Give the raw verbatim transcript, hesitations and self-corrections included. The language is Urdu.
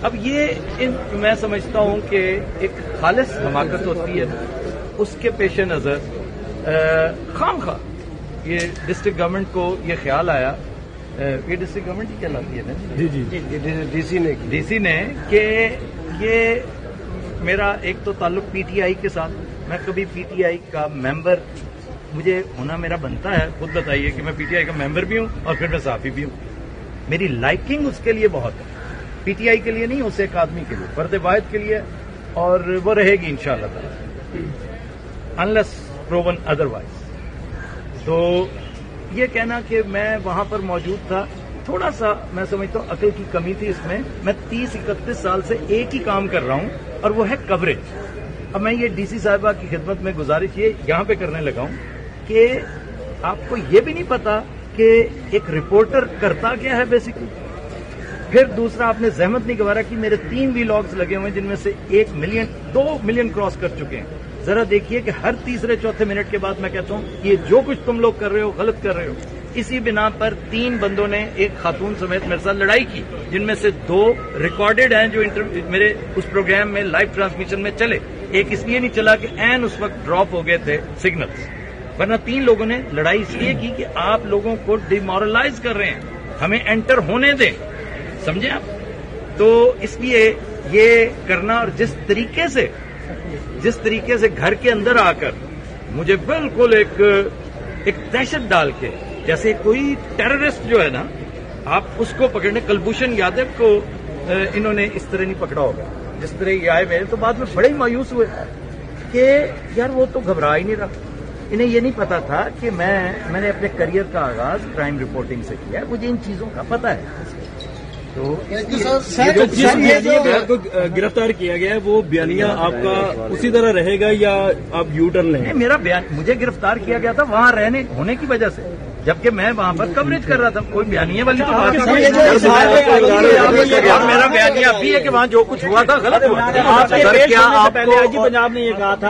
اب یہ ان میں سمجھتا ہوں کہ ایک خالص حماقت ہوتی ہے، اس کے پیش نظر خام خواہ یہ ڈسٹرکٹ گورنمنٹ کو یہ خیال آیا، یہ ڈسٹرکٹ گورنمنٹ ہی کہلاتی ہے نا جی جی ڈی سی نے ڈی سی نے کہ یہ میرا ایک تو تعلق پی ٹی آئی کے ساتھ، میں کبھی پی ٹی آئی کا ممبر مجھے ہونا میرا بنتا ہے، خود بتائیے کہ میں پی ٹی آئی کا ممبر بھی ہوں اور پھر میں صحافی بھی ہوں، میری لائکنگ اس کے لیے بہت ہے، پی ٹی آئی کے لیے نہیں، اس ایک آدمی کے لیے، فرد واحد کے لیے، اور وہ رہے گی انشاءاللہ تعالی انلیس پروون ادروائز۔ تو یہ کہنا کہ میں وہاں پر موجود تھا، تھوڑا سا میں سمجھتا ہوں عقل کی کمی تھی اس میں۔ میں تیس اکتیس سال سے ایک ہی کام کر رہا ہوں اور وہ ہے کوریج۔ اب میں یہ ڈی سی صاحبہ کی خدمت میں گزارش یہ یہاں پہ کرنے لگا ہوں کہ آپ کو یہ بھی نہیں پتا کہ ایک رپورٹر کرتا کیا ہے بیسکلی۔ پھر دوسرا آپ نے زحمت نہیں گوارا کہ میرے تین ویلاگز لگے ہوئے ہیں جن میں سے ایک ملین دو ملین کراس کر چکے ہیں۔ ذرا دیکھیے کہ ہر تیسرے چوتھے منٹ کے بعد میں کہتا ہوں کہ یہ جو کچھ تم لوگ کر رہے ہو غلط کر رہے ہو۔ اسی بنا پر تین بندوں نے ایک خاتون سمیت میرے ساتھ لڑائی کی، جن میں سے دو ریکارڈڈ ہیں جو میرے اس پروگرام میں لائیو ٹرانسمیشن میں چلے۔ ایک اس لیے نہیں چلا کہ این اس وقت ڈراپ ہو گئے تھے سگنلز، ورنہ تین لوگوں نے لڑائی اس لیے کی کہ آپ لوگوں کو ڈیمورلائز کر رہے ہیں، ہمیں انٹر ہونے دیں، سمجھے آپ؟ تو اس لیے یہ کرنا، اور جس طریقے سے جس طریقے سے گھر کے اندر آ کر مجھے بالکل ایک ایک دہشت ڈال کے، جیسے کوئی ٹیررسٹ جو ہے نا، آپ اس کو پکڑنے، کلبھوشن یادو کو انہوں نے اس طرح نہیں پکڑا ہوگا جس طرح یہ آئے ہوئے، تو بعد میں بڑے ہی مایوس ہوئے کہ یار وہ تو گھبرا ہی نہیں رہا۔ انہیں یہ نہیں پتا تھا کہ میں میں نے اپنے کریئر کا آغاز کرائم رپورٹنگ سے کیا ہے، مجھے ان چیزوں کا پتا ہے۔ تو کو گرفتار کیا گیا ہے وہ بیانیہ آپ کا اسی طرح رہے گا یا آپ یو ٹرن لیں گے؟ میرا بیان مجھے گرفتار کیا گیا تھا وہاں رہنے ہونے کی وجہ سے، جبکہ میں وہاں پر کوریج کر رہا تھا، کوئی بیانیے والی تو بات نہیں۔ میرا بیانیہ بھی ہے کہ وہاں جو کچھ ہوا تھا غلط ہوا۔ پہلے آج ہی پنجاب نے یہ کہا تھا